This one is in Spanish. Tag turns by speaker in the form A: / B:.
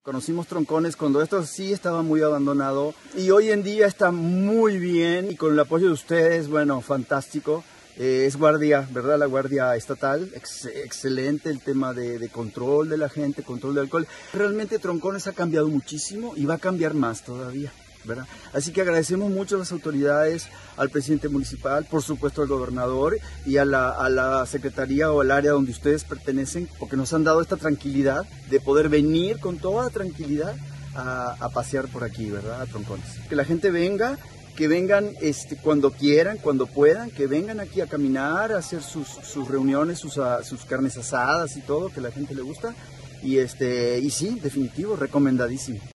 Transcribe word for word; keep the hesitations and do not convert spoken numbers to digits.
A: Conocimos Troncones cuando esto sí estaba muy abandonado y hoy en día está muy bien y con el apoyo de ustedes, bueno, fantástico. Eh, es guardia, ¿verdad? La guardia estatal, ex excelente el tema de, de control de la gente, control de alcohol. Realmente Troncones ha cambiado muchísimo y va a cambiar más todavía, ¿verdad? Así que agradecemos mucho a las autoridades, al presidente municipal, por supuesto al gobernador y a la, a la secretaría o al área donde ustedes pertenecen, porque nos han dado esta tranquilidad de poder venir con toda tranquilidad a, a pasear por aquí, ¿verdad? A Troncones. Que la gente venga, que vengan este, cuando quieran, cuando puedan, que vengan aquí a caminar, a hacer sus, sus reuniones, sus, a, sus carnes asadas y todo, que a la gente le gusta. Y, este, y sí, definitivo, recomendadísimo.